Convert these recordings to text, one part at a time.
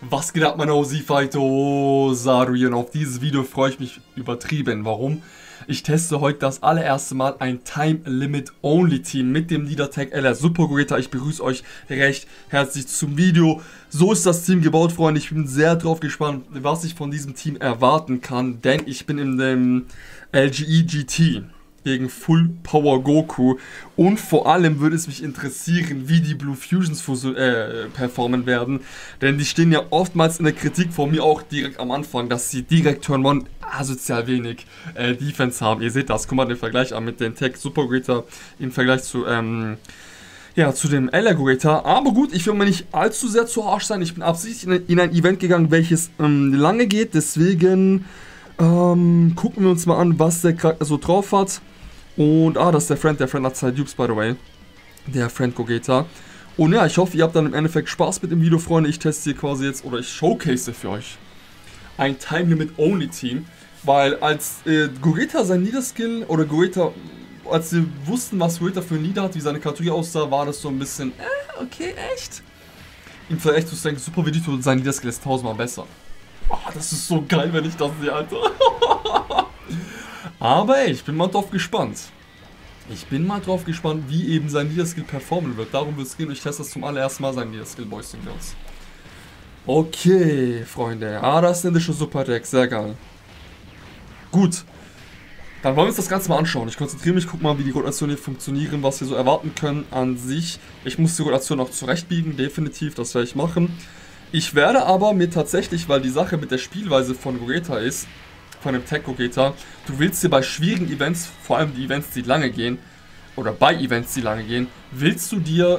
Was geht ab, meine OC-Fighter? Oh, Saru, und auf dieses Video freue ich mich übertrieben. Warum? Ich teste heute das allererste Mal ein Time Limit Only Team mit dem Leader-Tag LR Super Gogeta. Ich begrüße euch recht herzlich zum Video. So ist das Team gebaut, Freunde. Ich bin sehr drauf gespannt, was ich von diesem Team erwarten kann, denn ich bin in dem LGE GT gegen Full Power Goku und vor allem würde es mich interessieren, wie die Blue Fusions performen werden, denn die stehen ja oftmals in der Kritik von mir auch direkt am Anfang, dass sie direkt Turn 1 asozial wenig Defense haben. Ihr seht das, guck mal den Vergleich an mit dem Tag Super Gogeta im Vergleich zu zu dem LR Gogeta. Aber gut, ich will mir nicht allzu sehr zu harsch sein. Ich bin absichtlich in ein Event gegangen, welches lange geht, deswegen gucken wir uns mal an, was der Charakter so drauf hat. Und, das ist der Friend hat 2 Dupes, by the way. Der Friend Gogeta. Und ja, ich hoffe, ihr habt dann im Endeffekt Spaß mit dem Video, Freunde. Ich teste hier quasi jetzt, oder ich showcase für euch ein Time Limit Only Team. Weil als Gogeta sein Leader-Skill, oder Gogeta, als sie wussten, was Gogeta für ein Leader hat, wie seine Kategorie aussah, war das so ein bisschen, okay, echt? Im Vergleich zu Stank Super Vegito, sein Leader-Skill ist 1000-mal besser. Oh, das ist so geil, wenn ich das sehe, Alter. Aber ey, ich bin mal drauf gespannt. Wie eben sein Leader-Skill performen wird. Darum wird es gehen. Ich teste das zum allerersten Mal, sein Leader-Skill, Boys and Girls. Okay, Freunde. Das ist indische Super-Deck. Sehr geil. Gut. Dann wollen wir uns das Ganze mal anschauen. Ich konzentriere mich, guck mal, wie die Rotationen hier funktionieren, was wir so erwarten können an sich. Ich muss die Rotation auch zurechtbiegen, definitiv. Das werde ich machen. Ich werde aber mir tatsächlich, weil die Sache mit der Spielweise von Gogeta ist, von dem Tag Gogeta, du willst dir bei schwierigen Events, vor allem die Events, die lange gehen, oder bei Events, die lange gehen, willst du dir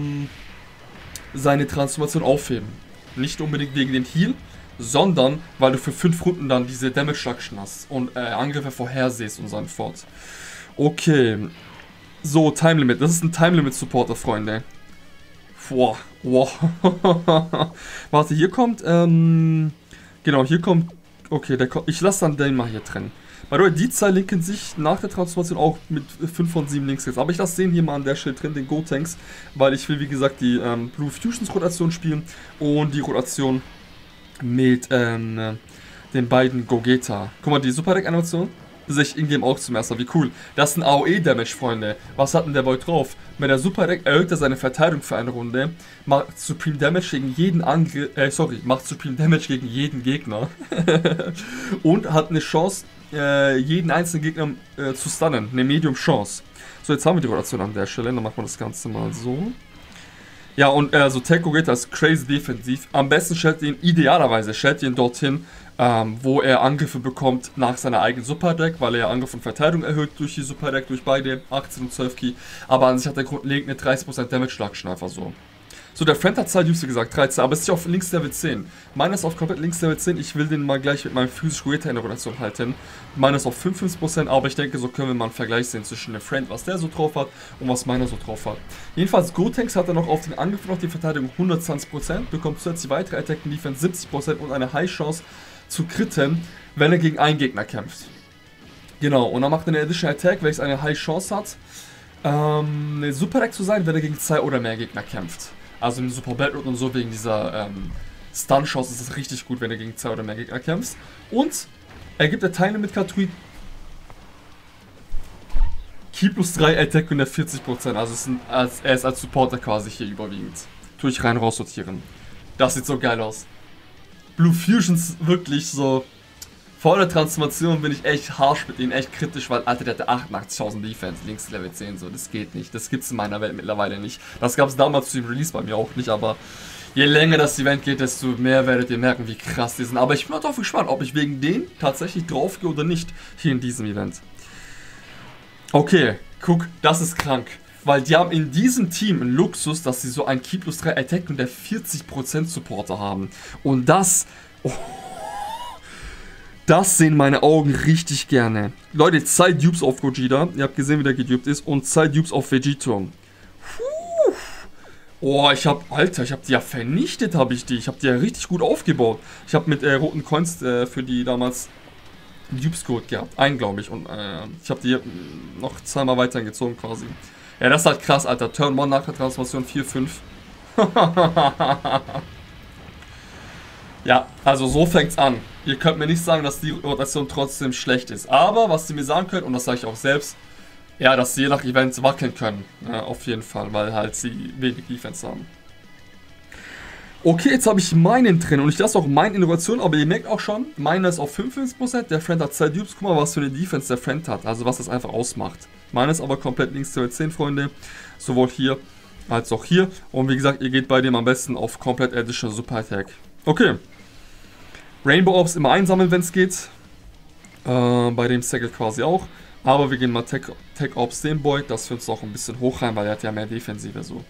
seine Transformation aufheben. Nicht unbedingt wegen dem Heal, sondern weil du für 5 Runden dann diese Damage Reduction hast und Angriffe vorhersehst und so fort. Okay, so, Time Limit, das ist ein Time Limit Supporter, Freunde. Boah, wow. Warte, hier kommt, genau, hier kommt. Okay, ich lasse dann den mal hier trennen. By the way, die 2 linken sich nach der Transformation auch mit 5 von 7 Links jetzt. Aber ich lasse den hier mal an der Stelle drin, den Gotenks, weil ich will, wie gesagt, die Blue Fusions Rotation spielen und die Rotation mit den beiden Gogeta. Guck mal, die Super Deck Animation sehe ich in-game auch zum ersten Mal. Wie cool. Das ist ein AOE-Damage, Freunde. Was hat denn der Boy drauf? Mit der Super Deck erhöht er seine Verteidigung für eine Runde, macht Supreme Damage gegen jeden macht Supreme Damage gegen jeden Gegner und hat eine Chance, jeden einzelnen Gegner zu stunnen. Eine Medium Chance. So, jetzt haben wir die Rotation an der Stelle. Dann machen wir das Ganze mal so. Ja, und so Tag Gogeta ist crazy defensiv. Am besten stellt ihn idealerweise dorthin, wo er Angriffe bekommt nach seiner eigenen Super Deck, weil er Angriff und Verteidigung erhöht durch die Super Deck, durch beide 18 und 12 Key. Aber an sich hat er grundlegend eine 30% Damage Reduction einfach so. So, der Friend hat 2 Dupes, wie gesagt, 13, aber ist nicht auf Links Level 10. Meiner ist auf komplett Links Level 10, ich will den mal gleich mit meinem physischen Gogeta in der Rotation halten. Meiner ist auf 55%, aber ich denke, so können wir mal einen Vergleich sehen zwischen dem Friend, was der so drauf hat und was meiner so drauf hat. Jedenfalls, Gotenks hat er noch auf den Angriff und auf die Verteidigung 120%, bekommt zusätzlich weitere Attack und Defense 70% und eine High Chance zu kritten, wenn er gegen einen Gegner kämpft. Genau, und dann macht er eine Additional Attack, welches eine High Chance hat, eine Super Deck zu sein, wenn er gegen 2 oder mehr Gegner kämpft. Also im Super Battle und so wegen dieser Stun-Chance ist es richtig gut, wenn er gegen 2 oder mehr Gegner kämpft. Und er gibt der Time Limit Kategorie Key plus 3 Attack und der 40%. Also er ist als Supporter quasi hier überwiegend. Tue ich rein raus sortieren. Das sieht so geil aus. Blue Fusions wirklich so. Vor der Transformation bin ich echt harsh mit ihm, echt kritisch, weil, Alter, der hatte 88.000 Defense, links Level 10, so, das geht nicht, das gibt's in meiner Welt mittlerweile nicht. Das gab's damals zu dem Release bei mir auch nicht, aber je länger das Event geht, desto mehr werdet ihr merken, wie krass die sind. Aber ich bin mal drauf gespannt, ob ich wegen denen tatsächlich draufgehe oder nicht, hier in diesem Event. Okay, guck, das ist krank, weil die haben in diesem Team einen Luxus, dass sie so ein Key plus 3 Attack und der 40% Supporter haben. Und das... Oh, das sehen meine Augen richtig gerne. Leute, 2 Dupes auf Gogeta. Ihr habt gesehen, wie der geduped ist. Und 2 Dupes auf Vegito. Oh, ich hab die ja vernichtet, Ich hab die ja richtig gut aufgebaut. Ich hab mit roten Coins für die damals Dupes-Code gehabt. Einen, glaube ich. Und ich hab die noch 2-mal weitergezogen quasi. Ja, das ist halt krass, Alter. Turn 1 nach der Transformation 4-5. Ja, also so fängt's an. Ihr könnt mir nicht sagen, dass die Rotation trotzdem schlecht ist. Aber was sie mir sagen können, und das sage ich auch selbst, ja, dass sie je nach Events wackeln können. Ja, auf jeden Fall, weil halt sie wenig Defense haben. Okay, jetzt habe ich meinen drin und ich lasse auch meine Innovation, aber ihr merkt auch schon, meiner ist auf 55%, der Friend hat 2 Dupes, guck mal, was für eine Defense der Friend hat, also was das einfach ausmacht. Meiner ist aber komplett links zu 10, Freunde, sowohl hier als auch hier. Und wie gesagt, ihr geht bei dem am besten auf komplett Additional Super Attack. Okay. Rainbow Orbs immer einsammeln, wenn es geht. Bei dem Cycle quasi auch. Aber wir gehen mal Tech Orbs den Boy, dass wir uns auch ein bisschen hoch rein, weil er hat ja mehr Defensive so.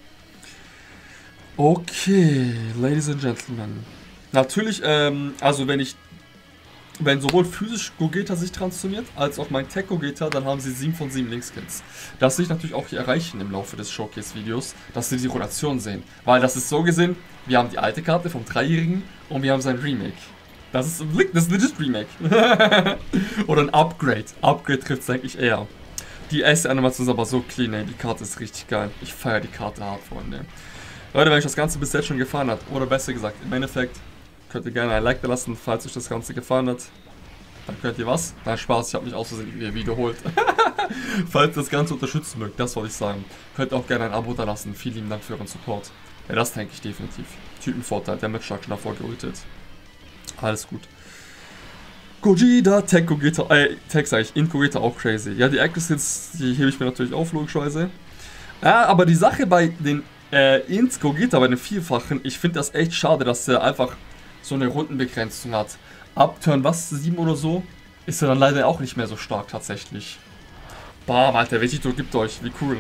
Okay, Ladies and Gentlemen. Natürlich, also wenn sowohl physisch Gogeta sich transformiert, als auch mein Tech Gogeta, dann haben sie 7 von 7 Linkskills. Das will ich natürlich auch hier erreichen im Laufe des Showcase-Videos, dass sie die Rotation sehen. Weil das ist so gesehen, wir haben die alte Karte vom 3-Jährigen und wir haben sein Remake. Das ist ein legit Remake. Oder ein Upgrade. Upgrade trifft es eigentlich eher. Die S-Animation ist aber so clean, ey. Die Karte ist richtig geil. Ich feiere die Karte hart, Freunde. Leute, wenn euch das Ganze bis jetzt schon gefallen hat, oder besser gesagt, im Endeffekt, könnt ihr gerne ein Like da lassen, falls euch das Ganze gefallen hat. Dann könnt ihr was? Nein, Spaß, ich habe mich aus Versehen wiederholt. Falls ihr das Ganze unterstützen mögt, das wollte ich sagen. Könnt ihr auch gerne ein Abo da lassen. Vielen lieben Dank für euren Support. Ja, das denke ich definitiv. Typenvorteil, der Matchschlag schon davor geultet. Alles gut. Gogeta, Tech Gogeta, Tech sag ich, Int Gogeta auch crazy. Ja, die Active-Skills, die hebe ich mir natürlich auf, logischerweise. Ja, aber die Sache bei den Int Gogeta, bei den Vierfachen, ich finde das echt schade, dass der einfach so eine Rundenbegrenzung hat. Ab Turn was, 7 oder so, ist er dann leider auch nicht mehr so stark tatsächlich. Bam, Alter, Vegito gibt euch, wie cool.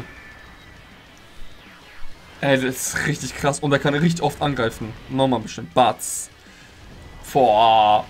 Ey, das ist richtig krass und er kann richtig oft angreifen. Nochmal bestimmt, Batz. Boah.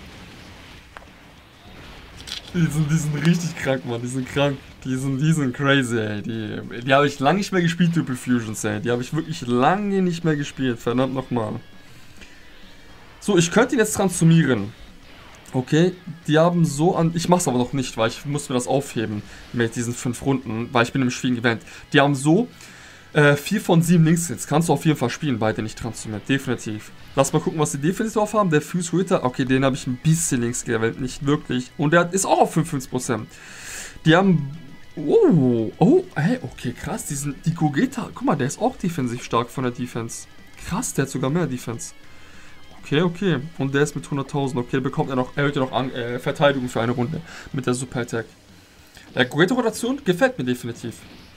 Die sind richtig krank, Mann, die sind krank. Die sind crazy, ey. Die habe ich lange nicht mehr gespielt, Triple Fusions, ey. Die habe ich wirklich lange nicht mehr gespielt. Verdammt nochmal. So, ich könnte ihn jetzt transformieren. Okay, die haben so an... Ich mach's aber noch nicht, weil ich muss mir das aufheben mit diesen 5 Runden, weil ich bin im schwierigen Event. Die haben so 4 von 7 Linkshits. Kannst du auf jeden Fall spielen, beide nicht transformiert. Definitiv. Lass mal gucken, was die defensiv drauf haben. Der Fuse Ritter, okay, den habe ich ein bisschen links gelevelt, nicht wirklich. Und der ist auch auf 55%. Die haben... Oh, hey, okay, krass. Die Gogeta, guck mal, der ist auch defensiv stark von der Defense. Krass, der hat sogar mehr Defense. Okay. Und der ist mit 100.000. Okay, bekommt er noch, erhöht er noch Verteidigung für eine Runde mit der Super Attack. Der Gogeta-Rotation gefällt mir definitiv.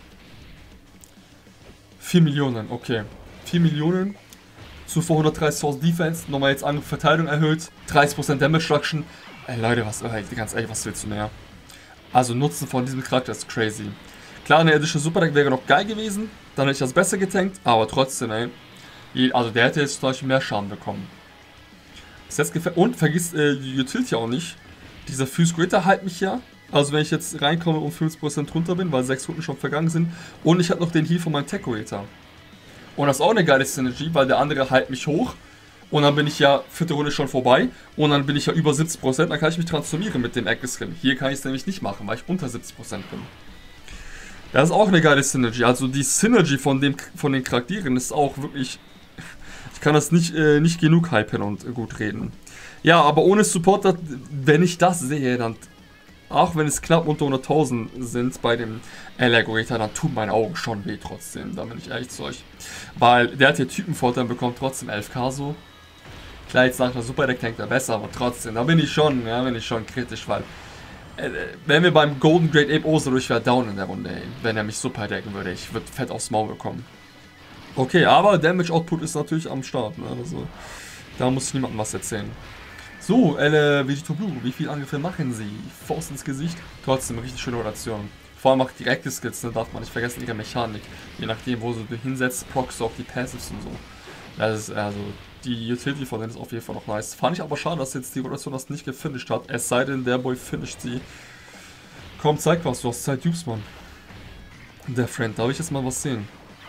4 Millionen, okay. 4 Millionen. Zuvor 130.000 Defense. Nochmal jetzt Verteidigung erhöht. 30% Damage Reduction. Ey, Leute, ganz ehrlich, was willst du mehr? Also Nutzen von diesem Charakter ist crazy. Klar, eine Edition Super Deck wäre noch geil gewesen. Dann hätte ich das besser getankt. Aber trotzdem, ey. Also der hätte jetzt zum Beispiel mehr Schaden bekommen. Bis jetzt gefällt. Und vergiss die Utility auch nicht. Dieser Fuse Greater heilt mich ja. Also wenn ich jetzt reinkomme und 50% runter bin, weil 6 Runden schon vergangen sind. Und ich habe noch den Heal von meinem Tech Greater. Und das ist auch eine geile Synergy, weil der andere heilt mich hoch. Und dann bin ich ja 4. Runde schon vorbei. Und dann bin ich ja über 70%. Dann kann ich mich transformieren mit dem Active Skill. Hier kann ich es nämlich nicht machen, weil ich unter 70% bin. Das ist auch eine geile Synergy. Also die Synergy von den Charakteren ist auch wirklich... Ich kann das nicht genug hypen und gut reden. Ja, aber ohne Support, wenn ich das sehe, dann... Auch wenn es knapp unter 100.000 sind bei dem Gogeta, dann tun meine Augen schon weh trotzdem. Da bin ich ehrlich zu euch. Weil der hat hier Typenvorteil und bekommt trotzdem 11k so. Klar, jetzt nach der Super Deck tankt er besser, aber trotzdem, da bin ich schon kritisch, weil wenn wir beim Golden Great Ape Oso durch wäre down in der Runde, ey, wenn er mich Super decken würde, ich würde fett aufs Maul bekommen. Okay, aber Damage Output ist natürlich am Start, ne? Also da muss ich niemandem was erzählen. So, Vegito Blue, wie viel ungefähr machen sie? Faust ins Gesicht, trotzdem richtig schöne Rotation. Vor allem auch direkte Skills, ne, darf man nicht vergessen, ihre Mechanik. Je nachdem, wo du hinsetzt, procs auch die Passives und so. Das ist also, die Utility von denen ist auf jeden Fall noch nice. Fand ich aber schade, dass jetzt die Rotation das nicht gefinisht hat. Es sei denn, der Boy finisht sie. Komm, zeig was, du hast 2 Dupes, Mann. Der Friend, darf ich jetzt mal was sehen?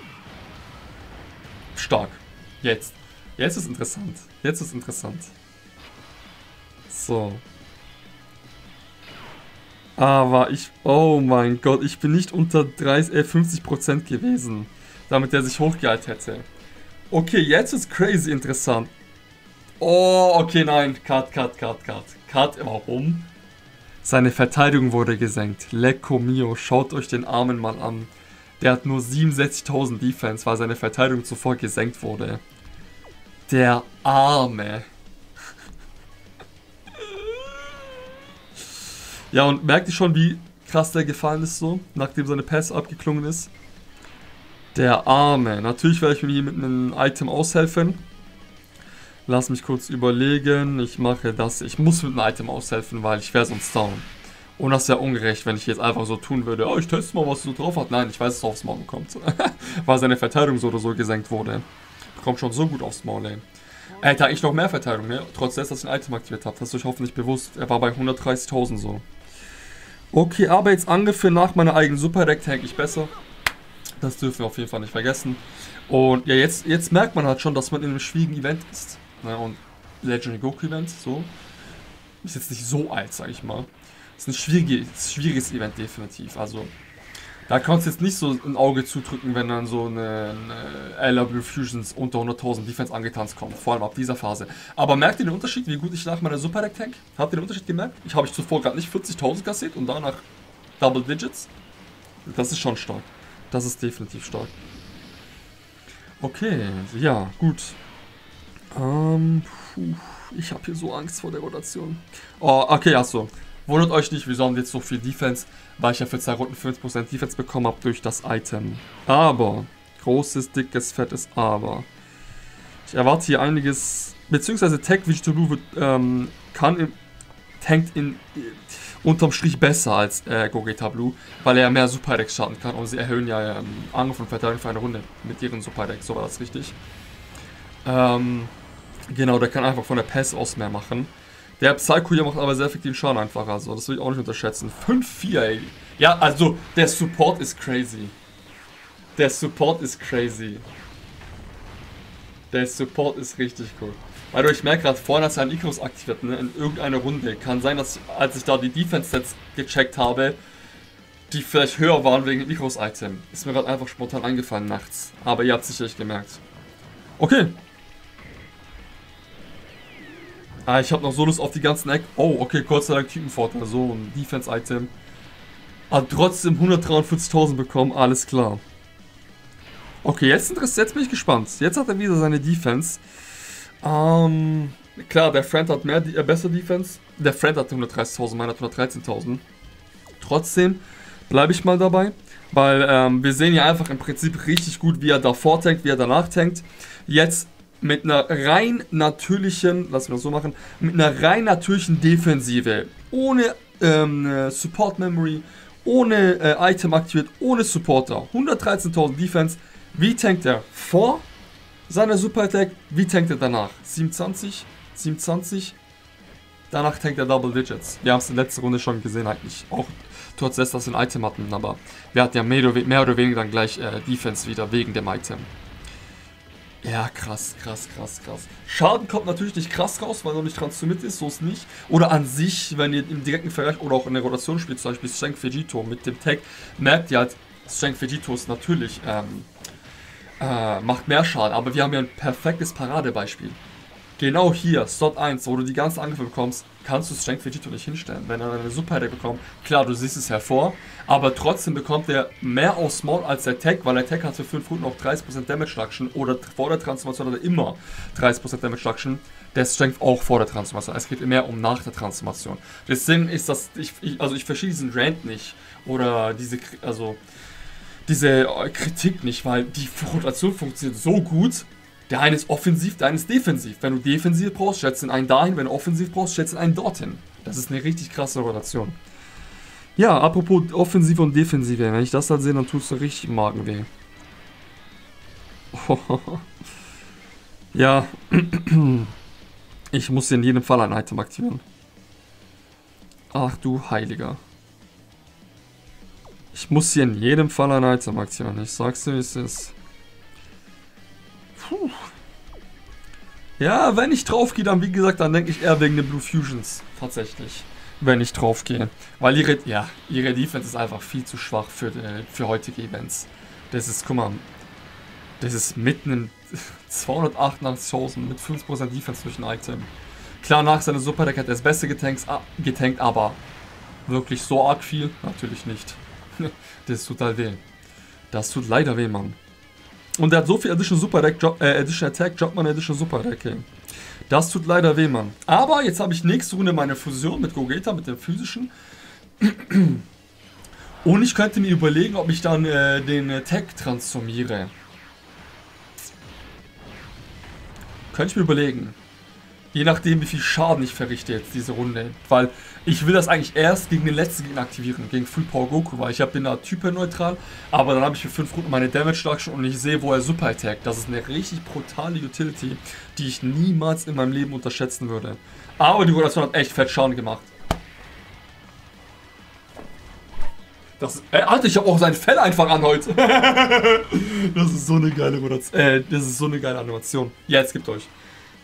Stark. Jetzt. Jetzt ist interessant. Jetzt ist interessant. So. Aber oh mein Gott, ich bin nicht unter 50% gewesen, damit der sich hochgeheilt hätte. Okay, jetzt ist crazy interessant. Oh, okay, nein. Cut. Warum? Seine Verteidigung wurde gesenkt. Lecco mio, schaut euch den Armen mal an. Der hat nur 67.000 Defense, weil seine Verteidigung zuvor gesenkt wurde. Der Arme. Ja, und merkt ihr schon, wie krass der gefallen ist so, nachdem seine Pass abgeklungen ist? Der Arme. Natürlich werde ich mir hier mit einem Item aushelfen. Lass mich kurz überlegen. Ich mache das. Ich muss mit einem Item aushelfen, weil ich wäre sonst down. Und das wäre ungerecht, wenn ich jetzt einfach so tun würde. Oh, ich teste mal, was so drauf hat. Nein, ich weiß, dass es aufs Maul kommt. Weil seine Verteidigung so oder so gesenkt wurde. Kommt schon so gut aufs Maul, ey. Er hätte eigentlich noch mehr Verteidigung, ne? Trotz dessen, dass ich ein Item aktiviert habe. Das ist euch hoffentlich bewusst. Er war bei 130.000 so. Okay, aber jetzt Angriffe nach meiner eigenen Super-Deck tank ich besser. Das dürfen wir auf jeden Fall nicht vergessen. Und ja, jetzt merkt man halt schon, dass man in einem schwierigen Event ist. Ne? Und Legendary Goku Event, so. Ist jetzt nicht so alt, sag ich mal. Ist ein schwieriges Event, definitiv. Also, da kannst du jetzt nicht so ein Auge zudrücken, wenn dann so eine LW Fusions unter 100.000 Defense angetanzt kommt. Vor allem ab dieser Phase. Aber merkt ihr den Unterschied, wie gut ich nach meiner Super Deck tank? Habt ihr den Unterschied gemerkt? Ich zuvor gerade nicht 40.000 kassiert und danach Double Digits. Das ist schon stark. Das ist definitiv stark. Okay, ja, gut. Ich habe hier so Angst vor der Rotation. Oh, okay, achso. Wundert euch nicht, wieso haben wir jetzt so viel Defense, weil ich ja für 2 Runden 5% Defense bekommen habe durch das Item. Aber, großes, dickes, fettes Aber. Ich erwarte hier einiges, beziehungsweise Tech Vegetablue tankt unterm Strich besser als Gogeta Blue, weil er mehr Super Decks starten kann und sie erhöhen ja Angriff und Verteidigung für eine Runde mit ihren Super Decks, so war das richtig. Genau, der kann einfach von der Pass aus mehr machen. Der Psycho hier macht aber sehr effektiven Schaden einfach, also das will ich auch nicht unterschätzen. 5-4, ey. Ja, also der Support ist crazy. Der Support ist richtig cool. Also ich merke gerade vorhin, dass er einen Icarus aktiviert, ne, in irgendeiner Runde. Kann sein, dass als ich da die Defense-Sets gecheckt habe, die vielleicht höher waren wegen dem Icarus-Item. Ist mir gerade einfach spontan eingefallen nachts. Aber ihr habt es sicherlich gemerkt. Okay. Ah, ich habe noch so Lust auf die ganzen Eck. Oh, okay, Gott sei Dank Typenvorteil. So ein Defense-Item. Hat trotzdem 143.000 bekommen, alles klar. Okay, jetzt bin ich gespannt. Jetzt hat er wieder seine Defense. Klar, der Friend hat bessere Defense. Der Friend hat 130.000, meiner hat 113.000. Trotzdem bleibe ich mal dabei. Weil wir sehen ja einfach im Prinzip richtig gut, wie er davor tankt, wie er danach tankt. Jetzt mit einer rein natürlichen, lassen wir das so machen, mit einer rein natürlichen Defensive. Ohne Support Memory, ohne Item aktiviert, ohne Supporter. 113.000 Defense. Wie tankt er vor seiner Super Attack? Wie tankt er danach? 27. Danach tankt er Double Digits. Wir haben es in der letzten Runde schon gesehen eigentlich. Auch trotz dessen, dass wir ein Item hatten. Aber wir hatten ja mehr oder weniger dann gleich Defense wieder wegen dem Item. Ja, krass. Schaden kommt natürlich nicht krass raus, weil er noch nicht transformiert ist, so ist nicht. Oder an sich, wenn ihr im direkten Vergleich oder auch in der Rotation spielt, zum Beispiel Strength Vegito mit dem Tag, merkt ihr halt, Strength Vegito ist natürlich macht mehr Schaden, aber wir haben ja ein perfektes Paradebeispiel. Genau hier, Slot 1, wo du die ganzen Angriffe bekommst, kannst du Strength Vegito nicht hinstellen. Wenn er eine Super Attack bekommt, klar, du siehst es hervor, aber trotzdem bekommt er mehr aufs Maul als der Tag, weil der Tag hat für 5 Runden auch 30% Damage Reduction oder vor der Transformation hat er immer 30% Damage Reduction. Der Strength auch vor der Transformation. Es geht mehr um nach der Transformation. Deswegen ist das, ich verstehe diesen Rant nicht oder diese Kritik nicht, weil die Rotation funktioniert so gut. Der eine ist offensiv, der eine ist defensiv. Wenn du defensiv brauchst, stellst du einen dahin. Wenn du offensiv brauchst, stellst du einen dorthin. Das ist eine richtig krasse Rotation. Ja, apropos Offensive und Defensive. Wenn ich das dann sehe, dann tut es so richtig im Magen weh. Ja. Ich muss in jedem Fall ein Item aktivieren. Ach du Heiliger. Ich muss hier in jedem Fall ein Item aktivieren. Ich sag's dir, wie es ist. Puh. Ja, wenn ich drauf gehe, dann wie gesagt, dann denke ich eher wegen den Blue Fusions. Tatsächlich. Wenn ich drauf gehe. Weil ihre Defense ist einfach viel zu schwach für heutige Events. Das ist, guck mal, das ist mitten 288.000 mit 5% Defense durch ein Item. Klar, nach seiner Super-Deck hat er das Beste getankt, aber wirklich so arg viel? Natürlich nicht. Das tut halt weh. Das tut leider weh, Mann. Und er hat so viel Additional Additional Attack, Jobman Additional Super Deck. Okay. Das tut leider weh, Mann. Aber jetzt habe ich nächste Runde meine Fusion mit Gogeta, mit dem physischen. Und ich könnte mir überlegen, ob ich dann den Attack transformiere. Könnte ich mir überlegen. Je nachdem, wie viel Schaden ich verrichte jetzt diese Runde. Weil ich will das eigentlich erst gegen den letzten Gegner aktivieren. Gegen Full Power Goku. Weil ich bin da typenneutral. Aber dann habe ich für 5 Runden meine Damage Reduction und ich sehe, wo er Super Attack. Das ist eine richtig brutale Utility, die ich niemals in meinem Leben unterschätzen würde. Aber die Rotation hat echt fett Schaden gemacht. Das ist, Alter, ich habe auch sein Fell einfach an heute. Das ist so eine geile Rotation. Das ist so eine geile Animation. Ja, jetzt gibt euch.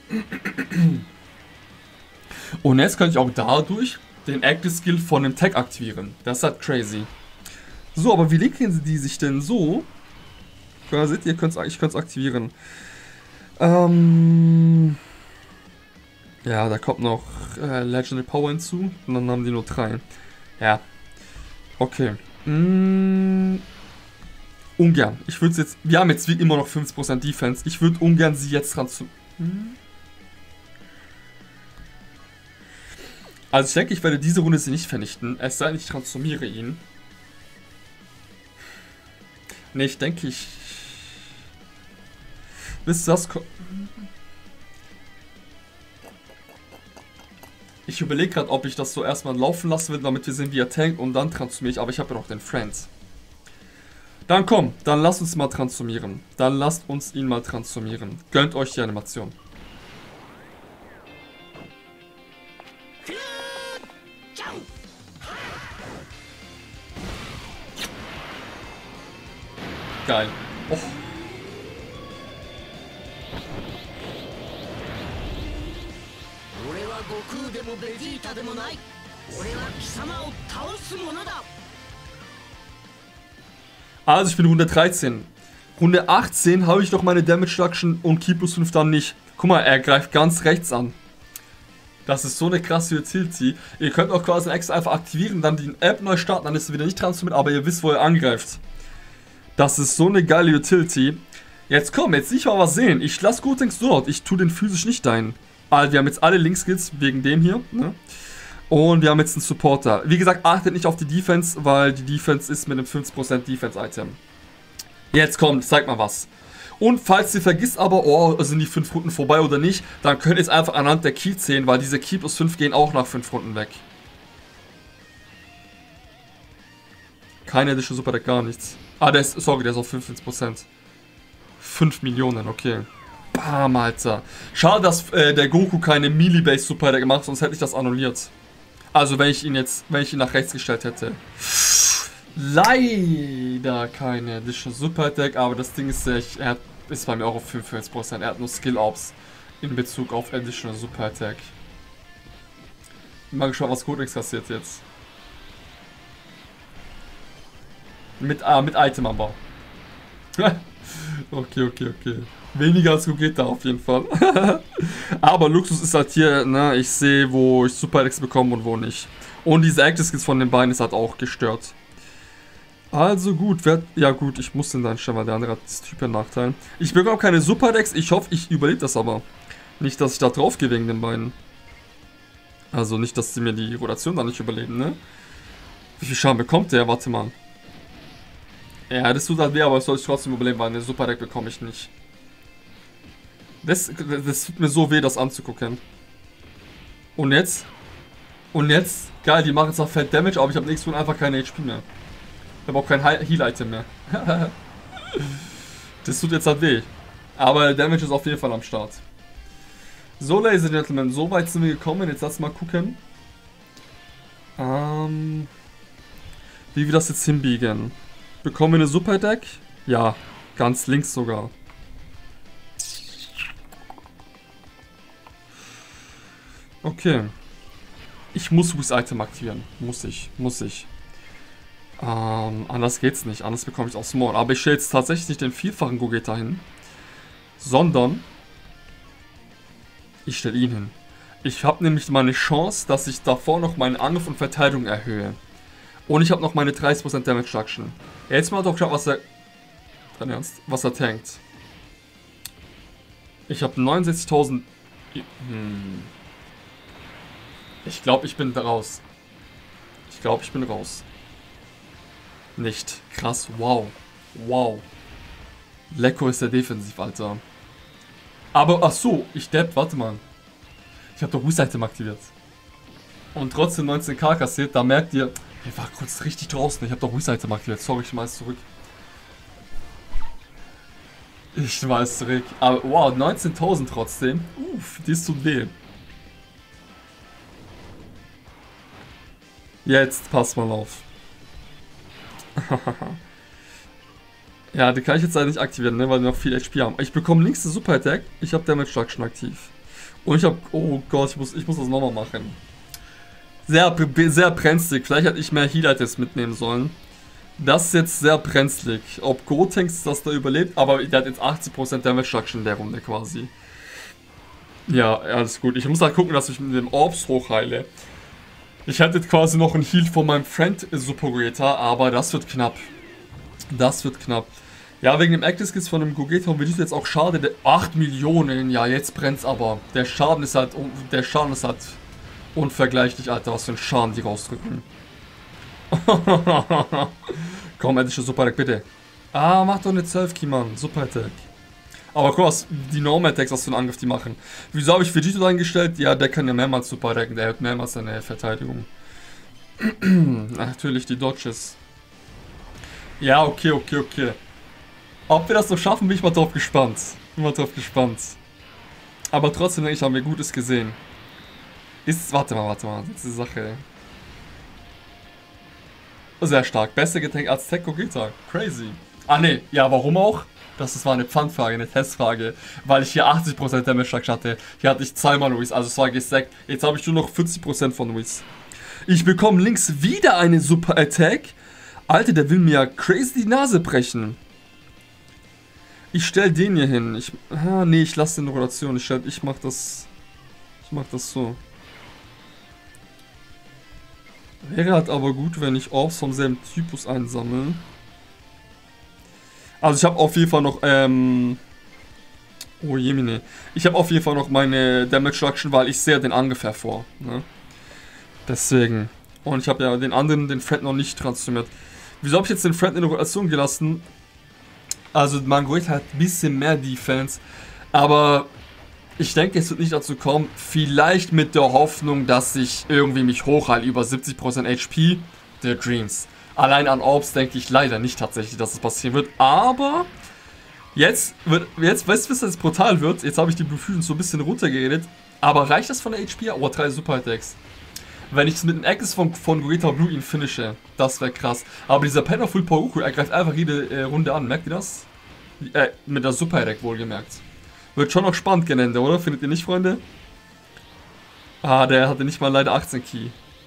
Und jetzt kann ich auch dadurch den Active Skill von dem Tag aktivieren. Das ist halt crazy. So, aber wie legen die sich denn so? Ja, seht ihr, ich könnte es aktivieren. Ja, da kommt noch Legendary Power hinzu. Und dann haben die nur 3. Ja. Okay. Ungern. Ich würde jetzt. Wir haben jetzt wie immer noch 50% Defense. Ich würde ungern sie jetzt Also ich denke, ich werde diese Runde sie nicht vernichten. Es sei denn, ich transformiere ihn. Ne, ich denke, Wisst ihr das? Ich überlege gerade, ob ich das so erstmal laufen lassen will, damit wir sehen, wie er tankt und dann transformiere ich. Aber ich habe ja noch den Friends. Dann komm, dann lasst uns mal transformieren. Dann lasst uns ihn mal transformieren. Gönnt euch die Animation. Geil. Oh. Also ich bin Runde 13. Runde 18 habe ich doch meine Damage Reduction und Ki plus 5 dann nicht. Guck mal, er greift ganz rechts an. Das ist so eine krasse Utility. Ihr könnt auch quasi extra einfach aktivieren, dann die App neu starten, dann ist es wieder nicht transformiert, aber ihr wisst, wo er angreift. Das ist so eine geile Utility. Jetzt komm, jetzt nicht mal was sehen. Ich lasse Gotenks dort. Ich tue den physisch nicht ein. Also wir haben jetzt alle Link-Skills wegen dem hier. Ne? Und wir haben jetzt einen Supporter. Wie gesagt, achtet nicht auf die Defense, weil die Defense ist mit einem 50% Defense-Item. Jetzt kommt, zeig mal was. Und falls ihr vergisst aber, oh, sind die 5 Runden vorbei oder nicht, dann könnt ihr es einfach anhand der Ki zählen, weil diese Ki plus 5 gehen auch nach 5 Runden weg. Keine Additional Super Deck, gar nichts. Ah, der ist auf 15%. 5 Millionen, okay. Bam, Alter. Schade, dass der Goku keine Melee-Base Super Deck macht, sonst hätte ich das annulliert. Also, wenn ich ihn nach rechts gestellt hätte. Leider keine Additional Super Deck, aber das Ding ist, er ist bei mir auch auf 45%. Er hat nur Skill-Ops in Bezug auf Additional Super Attack. Bin mal gespannt, was Codex kassiert jetzt. Mit Item aber. Okay. Weniger als Gogeta auf jeden Fall. Aber Luxus ist halt hier, ne, ich sehe, wo ich Super Decks bekomme und wo nicht. Und diese Active Skills von den beiden ist halt auch gestört. Also gut, ja gut, ich muss den dann stellen, weil der andere hat das Typen-Nachteil. Ich bekomme keine Super Decks, ich hoffe, ich überlebe das aber. Nicht, dass ich da drauf gehe wegen den beiden. Also nicht, dass sie mir die Rotation dann nicht überleben, ne? Wie viel Schaden bekommt der? Warte mal. Ja, das tut halt weh, aber das soll ich trotzdem überleben, weil eine Super Deck bekomme ich nicht. Das tut mir so weh, das anzugucken. Und jetzt? Geil, die machen zwar Fett Damage, aber ich habe nächstes Mal einfach keine HP mehr. Ich habe auch kein Heal-Item mehr. Das tut jetzt halt weh. Aber Damage ist auf jeden Fall am Start. So, Ladies and Gentlemen, so weit sind wir gekommen. Jetzt lass mal gucken. Wie wir das jetzt hinbiegen. Bekommen wir eine Super Deck? Ja, ganz links sogar. Okay. Ich muss Who's Item aktivieren. Muss ich. Anders geht's nicht. Anders bekomme ich auch Small. Aber ich stelle jetzt tatsächlich nicht den vielfachen Gogeta hin. Sondern ich stelle ihn hin. Ich habe nämlich meine Chance, dass ich davor noch meinen Angriff und Verteidigung erhöhe. Und ich habe noch meine 30% Damage Reduction. Jetzt mal doch schauen, was er... Dein Ernst? Was er tankt. Ich habe 69.000... Ich glaube, ich bin raus. Ich glaube, ich bin raus. Nicht. Krass. Wow. Wow. Lecko ist der defensiv, Alter. Aber, ach so, ich depp, warte mal. Ich habe doch Wish-Item aktiviert. Und trotzdem 19k kassiert, da merkt ihr, ich war kurz richtig draußen, ich habe doch Wish-Item aktiviert. Sorry, ich schmeiß zurück. Ich schmeiß zurück. Aber wow, 19.000 trotzdem. Uff, dies tut weh. Jetzt passt mal auf. Ja, die kann ich jetzt leider nicht aktivieren, ne, weil wir noch viel HP haben. Ich bekomme links eine Super Attack, ich habe Damage Reduction aktiv. Und ich habe, oh Gott, ich muss das nochmal machen. Sehr brenzlig, vielleicht hätte ich mehr Heal-Items mitnehmen sollen. Das ist jetzt sehr brenzlig. Ob Gotenks das da überlebt, aber der hat jetzt 80% Damage Reduction in der Runde quasi. Ja, alles gut. Ich muss halt gucken, dass ich mit dem Orbs hochheile. Ich hätte quasi noch einen Heal von meinem Friend Suppurator, aber das wird knapp. Das wird knapp. Ja, wegen dem Active Skills von dem Gogeta und Vegito jetzt auch schade. 8 Millionen, ja, jetzt brennt's aber. Der Schaden ist halt unvergleichlich, Alter, was für ein Schaden die rausdrücken. Komm, endliche Super Attack, bitte. Ah, mach doch eine 12-Key, Mann. Super Attack. Aber guck mal, die Normal Attacks, was für einen Angriff die machen. Wieso habe ich Vegito eingestellt? Ja, der kann ja mehrmals Super Attacken. Der hat mehrmals seine Verteidigung. Natürlich die Dodges. Ja, okay. Ob wir das noch schaffen, bin ich mal drauf gespannt. Aber trotzdem denke ich, haben wir Gutes gesehen. Warte mal. Das ist die Sache. Sehr stark. Besser getankt als Tech Gogeta. Crazy. Ah, ne. Ja, warum auch? Das war eine Pfandfrage, eine Testfrage. Weil ich hier 80% Damage hatte. Hier hatte ich zweimal Whis, also es war gestackt. Jetzt habe ich nur noch 40% von Whis. Ich bekomme links wieder eine Super Attack. Alter, der will mir ja crazy die Nase brechen. Ich stell den hier hin. Nee, ich lasse den in Rotation. Ich mach das so. Wäre halt aber gut, wenn ich Orbs vom selben Typus einsammle. Also ich habe auf jeden Fall noch, oh jemine. Ich habe auf jeden Fall noch meine Damage Reduction, weil ich sehe den Angriff hervor. Ne? Deswegen. Und ich habe ja den anderen, den Fred, noch nicht transformiert. Wieso habe ich jetzt den Fred in der Rotation gelassen? Also Mangold hat ein bisschen mehr Defense. Aber ich denke, es wird nicht dazu kommen. Vielleicht mit der Hoffnung, dass ich irgendwie mich hochhalte über 70% HP. Der Dreams. Allein an Orbs denke ich leider nicht tatsächlich, dass es passieren wird. Aber weißt du, was jetzt brutal wird? Jetzt habe ich die Blue Fusion so ein bisschen runtergeredet. Aber reicht das von der HP? Oh, 3 Super Attacks. Wenn ich es mit dem Axis von Gogeta Blue ihn finische, das wäre krass. Aber dieser Powerful Poruku, er greift einfach jede Runde an. Merkt ihr das? Mit der Super Attack wohlgemerkt. Wird schon noch spannend genannt, oder? Findet ihr nicht, Freunde? Ah, der hatte nicht mal leider 18 Key.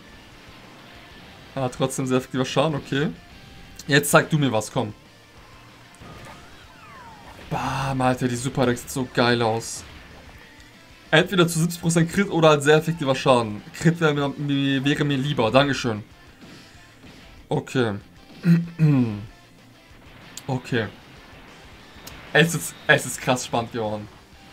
Ah, trotzdem sehr effektiver Schaden, okay. Jetzt zeig du mir was, komm. Bam, Alter, die Super Attack sieht so geil aus. Entweder zu 70% Crit oder halt sehr effektiver Schaden. Crit wäre mir lieber, dankeschön. Okay. Okay. Es ist krass spannend geworden.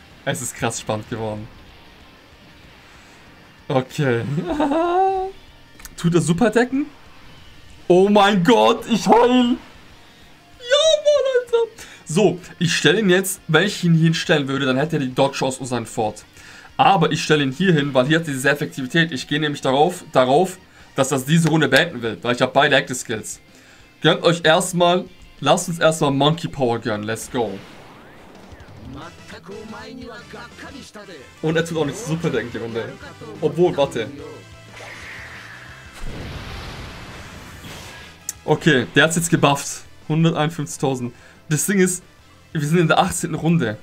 Okay. Tut er Super Attacken? Oh mein Gott, ich heul! Ja, Mann, Alter! So, ich stelle ihn jetzt, wenn ich ihn hier hinstellen würde, dann hätte er die Dodge aus unseren Fort. Aber ich stelle ihn hier hin, weil hier hat diese Effektivität. Ich gehe nämlich darauf, dass das diese Runde beenden will, weil ich habe beide Active Skills. Gönnt euch erstmal, lasst uns erstmal Monkey Power gönnen, let's go. Und er tut auch nicht super denken, die Runde. Obwohl, warte. Okay, der hat's jetzt gebufft. 151.000. Das Ding ist, wir sind in der 18. Runde.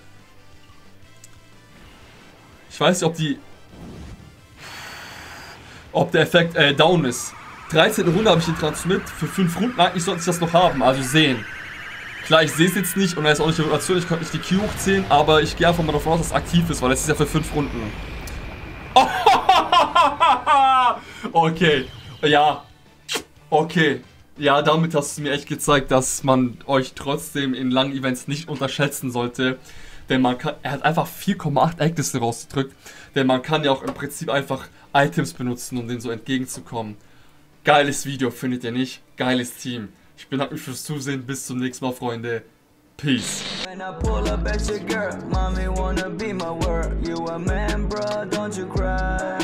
Ich weiß nicht, ob der Effekt down ist. 13. Runde habe ich ihn transformiert. Für 5 Runden eigentlich sollte ich das noch haben, also sehen. Klar, ich sehe es jetzt nicht und da ist auch nicht die Rotation, ich konnte nicht die Q hochzählen, aber ich gehe einfach mal davon aus, dass es aktiv ist, weil das ist ja für 5 Runden. Okay, ja. Okay. Ja, damit hast du mir echt gezeigt, dass man euch trotzdem in langen Events nicht unterschätzen sollte. Denn man kann, er hat einfach 4,8 Ereignisse rausgedrückt. Denn man kann ja auch im Prinzip einfach Items benutzen, um denen so entgegenzukommen. Geiles Video, findet ihr nicht? Geiles Team. Ich bedanke mich fürs Zusehen. Bis zum nächsten Mal, Freunde. Peace. When I pull up at your girl, mommy wanna be my world. You a man, bro, don't you cry.